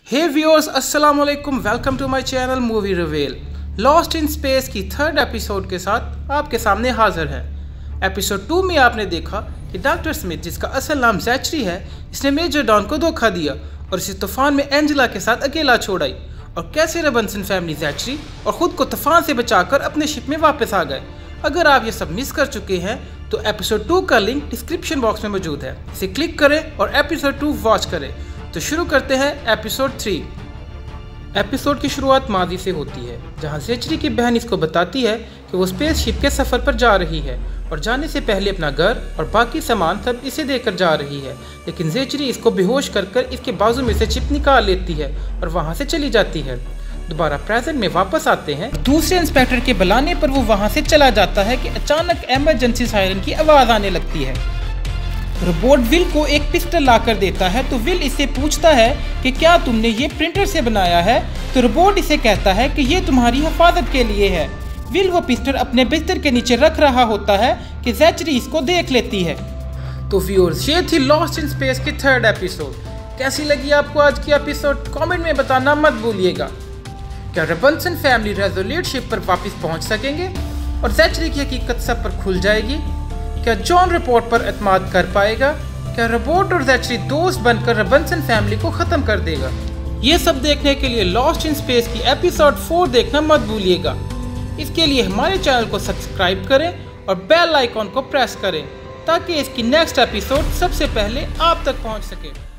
हे viewers, अस्सलाम वालेकुम, welcome to my channel movie reveal. Lost in space की third episode के साथ आपके सामने हाजिर है। एपिसोड 2 में आपने देखा कि डॉक्टर स्मिथ, जिसका असल नाम जैचरी है, इसने मेजर डॉन को धोखा दिया और इसे तूफान में एंजेला के साथ अकेला छोड़ आई, और कैसे रॉबिन्सन फैमिली जैचरी और ख़ुद को तूफान से बचाकर अपने शिप में वापस आ गए। अगर आप ये सब मिस कर चुके हैं तो एपिसोड 2 का लिंक डिस्क्रिप्शन बॉक्स में मौजूद है, इसे क्लिक करें और एपिसोड 2 वॉच करें। तो शुरू करते हैं एपिसोड 3। एपिसोड की शुरुआत माजी से होती है, जहां जैचरी की बहन इसको बताती है कि वो स्पेसशिप के सफ़र पर जा रही है और जाने से पहले अपना घर और बाकी सामान सब इसे देकर जा रही है, लेकिन जैचरी इसको बेहोश कर इसके बाजू में से चिप निकाल लेती है और वहां से चली जाती है। दोबारा प्रेजेंट में वापस आते हैं। दूसरे इंस्पेक्टर के बुलाने पर वो वहां से चला जाता है कि अचानक इमरजेंसी सायरन की आवाज़ आने लगती है। रोबोट विल को एक पिस्टल लाकर देता है, तो विल इससे पूछता है कि क्या तुमने ये प्रिंटर से बनाया है। तो रोबोट इसे कहता है कि ये तुम्हारी हिफाजत के लिए है। विल वो पिस्टल अपने बिस्तर के नीचे रख रहा होता है कि जैचरी इसको देख लेती है। तो व्यूअर्स, ये थी लॉस्ट इन स्पेस की थर्ड एपिसोड। कैसी लगी आपको आज की एपिसोड? कमेंट में बताना मत भूलिएगा। क्या रॉबिन्सन फैमिली रेजोल्यूट शिप पर वापस पहुंच सकेंगे और जैचरी की हकीकत सब पर खुल जाएगी? क्या जॉन रिपोर्ट पर एतमाद कर पाएगा? क्या रोबोट और जैचरी दोस्त बनकर रॉबिन्सन फैमिली को ख़त्म कर देगा? ये सब देखने के लिए लॉस्ट इन स्पेस की एपिसोड 4 देखना मत भूलिएगा। इसके लिए हमारे चैनल को सब्सक्राइब करें और बेल आइकॉन को प्रेस करें ताकि इसकी नेक्स्ट एपिसोड सबसे पहले आप तक पहुंच सके।